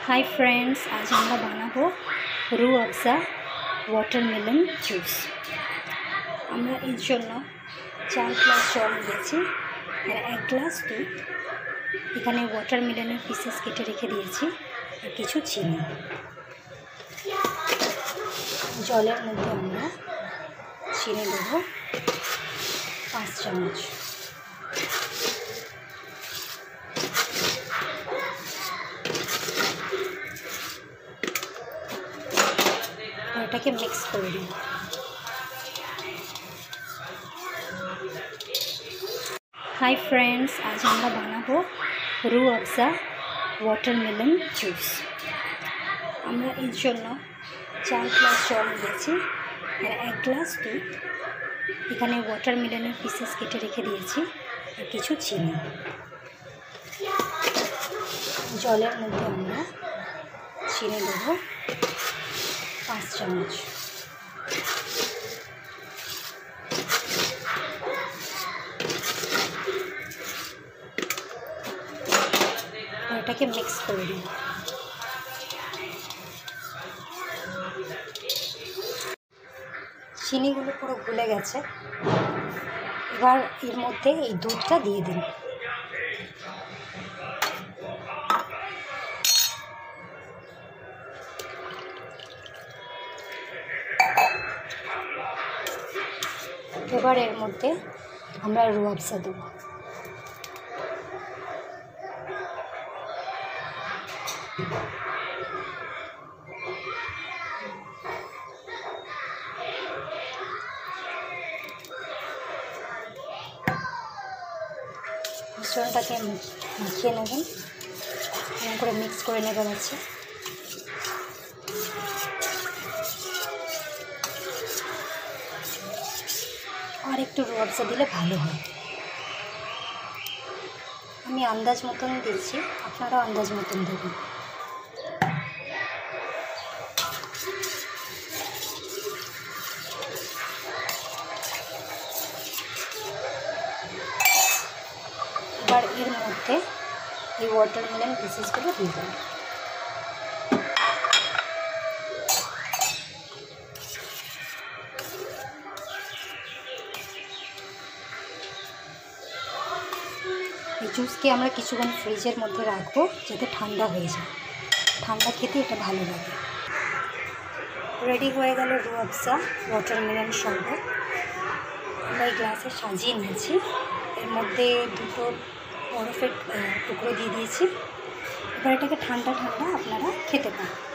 Hi friends, आज আমরা বানাবো রুহআফজা ওয়াটারমেলন জুস। আমরা এর জন্য 4 গ্লাস জল নিয়েছি আর 1 গ্লাস দুধ। এখানে ওয়াটারমেলনের পিসেস কেটে রেখে দিয়েছি আর কিছু চিনি। জলের মধ্যে আমরা চিনি দেব 5 চামচ। এটাকে মিক্স করে দিই। হাই ফ্রেন্ডস, আজ আমরা বানাবো রুহআফজা ওয়াটারমেলন জুস। আমরা এর জন্য 4 গ্লাস জল নিয়েছি আর 1 গ্লাস দুধ। এখানে ওয়াটারমেলনের পিসেস কেটে রেখে দিয়েছি আর কিছু চিনি। জলের মধ্যে আমরা চিনি দেব 5 চামচ। এটাকে মিক্স করে দিই। চিনিগুলো পুরো গলে গেছে। এবার এর মধ্যে এই দুধটা দিয়ে দিন। এবার এর মধ্যে আমরা রুহআফজা দেব। মিশ্রণটাকে মাখিয়ে নেবেন, এমন করে মিক্স করে নেবেন আছে। আর একটু রুহআফজা দিলে ভালো হয়। আমি আন্দাজ মতন দিচ্ছি, আপনারাও আন্দাজ মতন দেবেন। এবার এর মধ্যে এই ওয়াটারমেলন পিসেসগুলো দিয়ে দেবেন। এই জুসকে আমরা কিছুক্ষণ ফ্রিজের মধ্যে রাখবো যাতে ঠান্ডা হয়ে যায়। ঠান্ডা খেতে এটা ভালো লাগে। রেডি হয়ে গেল রুহআফজা ওয়াটারমেলন শরবত। আমরা এই গ্লাসে সাজিয়ে নিয়েছি। এর মধ্যে 2 বরফের টুকরো দিয়ে দিয়েছি। এবার এটাকে ঠান্ডা ঠান্ডা আপনারা খেতে পারেন।